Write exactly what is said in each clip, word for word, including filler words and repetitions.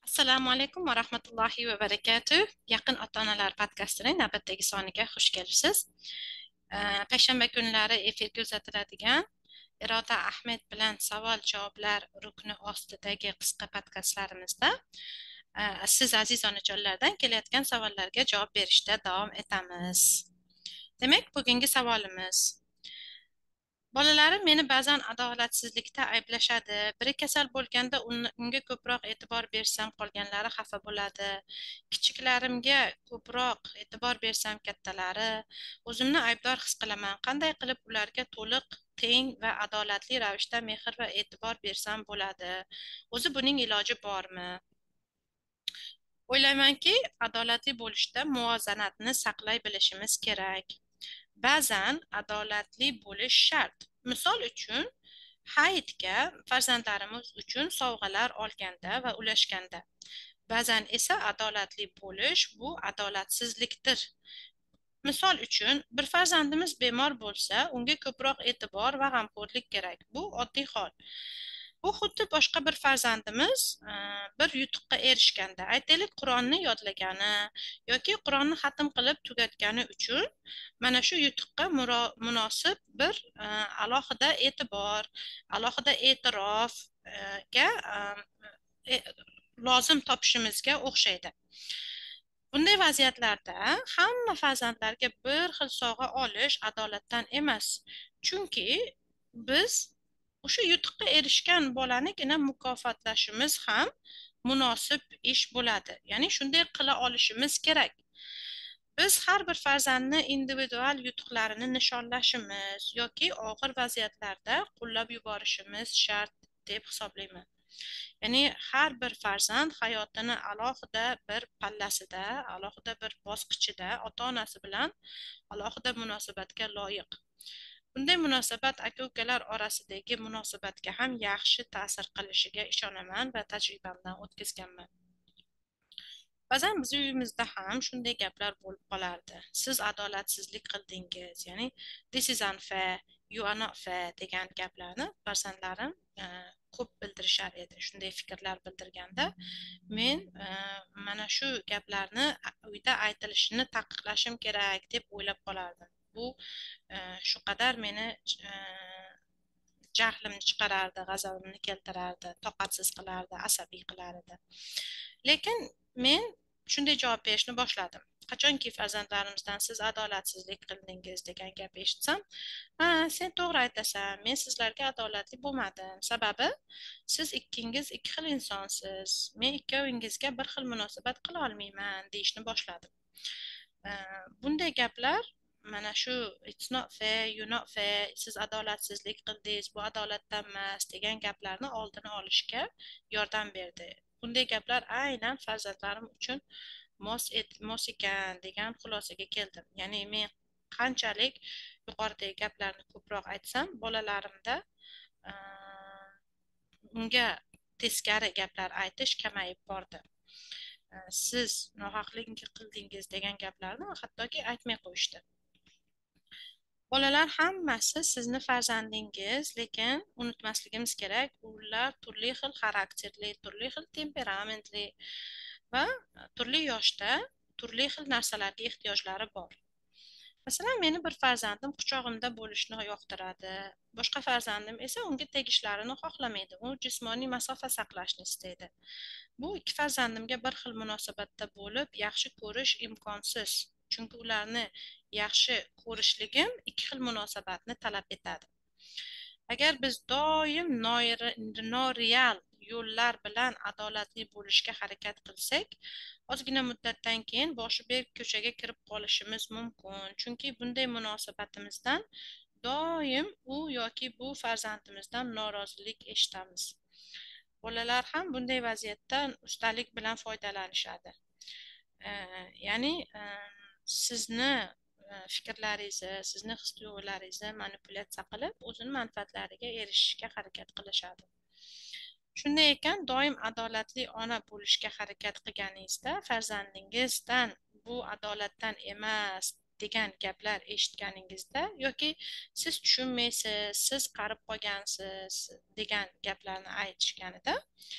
Assalomu alaykum va rahmatullohi va barakatuh. Yaqin ota-onalar podkastining navbatdagi soniga xush kelibsiz. Eh, Payshanba kunlari efirga uzatiladigan Iroda Ahmed bilan savol-javoblar rukni ostidagi qisqa podkastlarimizda eh, siz aziz onajonlardan kelayotgan savollarga javob berishda davom etamiz. Demak, bugungi savolimiz: bolalarim meni ba'zan adolatsizlikda ayblashadi. Biri kasal bo'lganda un- unga ko'proq e'tibor bersam, qolganlari xafa bo'ladi. Kichiklarimga ko'proq e'tibor bersam, kattalari o'zimni aybdor his qilaman. Qanday qilib ularga to'liq, teng va adolatli ravishda mehr va e'tibor bersam bo'ladi? O'zi buning iloji bormi? O'ylaymanki, adolatli bo'lishda muvozanatni saqlay bilishimiz kerak. Ba'zan adolatli bo'lish shart. Misol uchun, hayitga farzandlarimiz uchun sovg'alar olganda va ulashganda. Ba'zan esa adolatli bo'lish bu adolatsizlikdir. Misol uchun, bir farzandimiz bemor bo'lsa, unga ko'proq e'tibor va g'amxo'rlik kerak. Bu oddiy hol. Bu xuddi boshqa bir farzandimiz e, bir yutuqqa erishganda, aytaylik, Qur'onni yodlagani yoki Qur'onni xatm qilib tugatgani uchun mana shu yutuqqa muro- munosib bir e, alohida e'tibor, alohida e'tirofga e, e, lozim topishimizga o'xshaydi. Bunday vaziyatlarda hamma farzandlarga bir xil sovg'a olish adolatdan emas. Chunki biz o'sha yutuqqa erishgan bolanigina mukofotlashimiz ham munosib ish bo'ladi. Ya'ni shunday qila olishimiz kerak. Biz har bir farzandni individual yutuqlarini nishonlashimiz yoki og'ir vaziyatlarda qo'llab yuborishimiz shart deb hisoblayman. Ya'ni har bir farzand hayotini alohida bir pallasida, alohida bir bosqichida ota-onasi bilan alohida munosabatga loyiq. Bunday munosabat aka-ukalar orasidagi munosabatga ham yaxshi ta'sir qilishiga ishonaman va tajribamdan o'tkazganman. Ba'zan biz uyimizda ham shunday gaplar bo'lib qolardi. Siz adolatsizlik qildingiz, ya'ni this is unfair, you are not fair degan gaplarni farzandlarim e, ko'p bildirishar edi. Shunday fikrlar bildirganda men e, mana shu gaplarni uyda aytilishini taqiqlashim kerak deb o'ylab qolardim. Bu e, shu qadar meni e, jahlimni chiqarardi, g'azabimni keltirardi, toqatsiz qilardi, asabiy qilardi. Lekin men shunday javob berishni boshladim. Qachonki farzandlarimizdan siz adolatsizlik qildingiz degan gap eshitsam, ha, sen to'g'ri aytasan, men sizlarga adolatli bo'lmadim. Sababi siz ikkingiz ikki xil insonsiz. Men ikkovingizga bir xil munosabat qila olmayman deyishni boshladim. Bunday gaplar mana shu it's not fair, you're not fair, siz adolatsizlik qildingiz, bu adolatdan emas degan gaplarni oldini olishga yordam berdi. Bunday gaplar aynan farzandlarim uchun mos et- mos ekan degan xulosaga keldim. Ya'ni men qanchalik yuqoridagi gaplarni ko'proq aytsam, bolalarimda e, unga teskari gaplar aytish kamayib bordi. E, Siz nohaqlik qildingiz degan gaplarni hattoki aytmay qo'yishdi. Bolalar hammasi sizni farzandingiz, lekin unutmasligimiz kerak, ular turli xil xarakterli, turli xil temperamentli va turli yoshda turli xil narsalarga ehtiyojlari bor. Masalan, meni bir farzandim quchog'imda bo'lishni yoqtiradi, boshqa farzandim esa unga tegishlarini xohlamaydi, u jismoniy masofa saqlashni istaydi. Bu ikki farzandimga bir xil munosabatda bo'lib yaxshi ko'rish imkonsiz, chunki ularni yaxshi ko'rishligim ikki xil munosabatni talab etadi. Agar biz doim noreal yo'llar bilan adolatli bo'lishga harakat qilsak, ozgina muddatdan keyin boshi berk ko'chaga kirib qolishimiz mumkin. Chunki bunday munosabatimizdan doim u yoki bu farzandimizdan norozilik eshitamiz. Bolalar ham bunday vaziyatdan ustalik bilan foydalanishadi. Ya'ni sizni fikrlaringizni, sizni his-tuyg'ularingizni manipulyatsiya qilib, o'zini manfaatlariga erishishga harakat qilishadi. Shunday ekan, doim adolatli ona bo'lishga harakat qilganingizda, farzandingizdan bu adolatdan emas degan gaplar eshitganingizda yoki siz tushunmaysiz, siz qarib qolgansiz degan gaplarni aytishganida,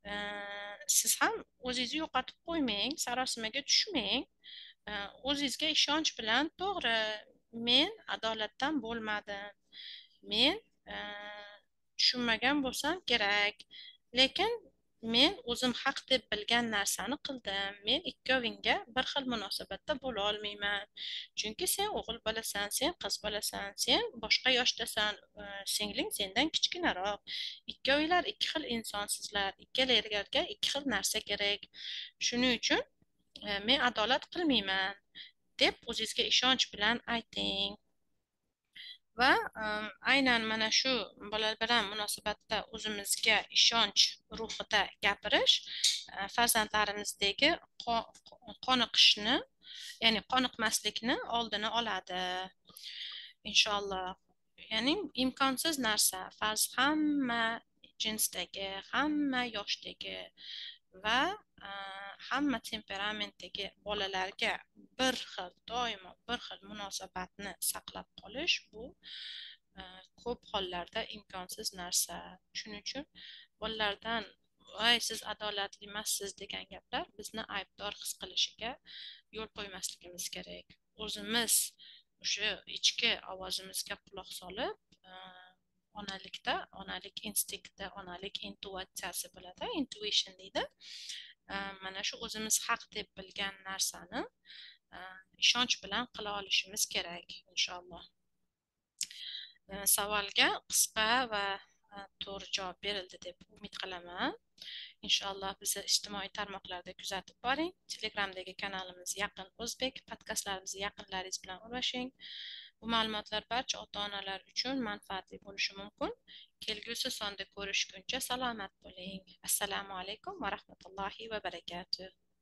siz ham o'zingizni yo'qotib qo'ymang, sarosimaga tushmang. O'zingizga ishonch bilan, to'g'ri, men adolatdan bo'lmadim, men tushunmagan bo'lsam kerak, lekin men o'zim haq deb bilgan narsani qildim. Men ikkovingga bir xil munosabatda bo'la olmayman. Chunki sen o'g'il bolasan, sen qiz bolasan, sen boshqa yoshdasan, singling sendan kichkinaroq. Ikkovinglar ikki xil insonsizlar, ikkalanglarga ikki xil narsa kerak. Shuning uchun men adolat qilmayman deb o'zingizga ishonch bilan ayting. Va aynan mana shu bolalar bilan munosabatda o'zimizga ishonch ruhida gapirish farzandlarimizdagi qoniqishni, ya'ni qoniqmaslikni oldini oladi inshaalloh. Ya'ni imkonsiz narsa. Farz hamma jinsdagi, hamma yoshdagi va hamma temperamentdagi bolalarga bir xil, doimo bir xil munosabatni saqlab qolish bu ko'p hollarda imkonsiz narsa. Shuning uchun bolalardan voy siz adolatli emassiz degan gaplar bizni aybdor his qilishiga yo'l qo'ymasligimiz kerak. O'zimiz o'sha ichki ovozimizga quloq solib, onalikda, onalik instinkti, onalik intuitsiyasi bo'ladi, intuition deydi. Mana shu o'zimiz haq deb bilgan narsani ishonch bilan qila olishimiz kerak inshaalloh. Savolga qisqa va to'g'ri javob berildi deb umid qilaman. Inshaalloh bizni ijtimoiy tarmoqlarda kuzatib boring. Telegramdagi kanalimiz Yaqin O'zbek, podkastlarimizni yaqinlaringiz bilan ulashing. Bu ma'lumotlar barcha ota-onalar uchun manfaatli bo'lishi mumkin. Kelgusi sonda ko'rishguncha salomat bo'ling. Assalomu alaykum va rahmatullohi va barakatuh.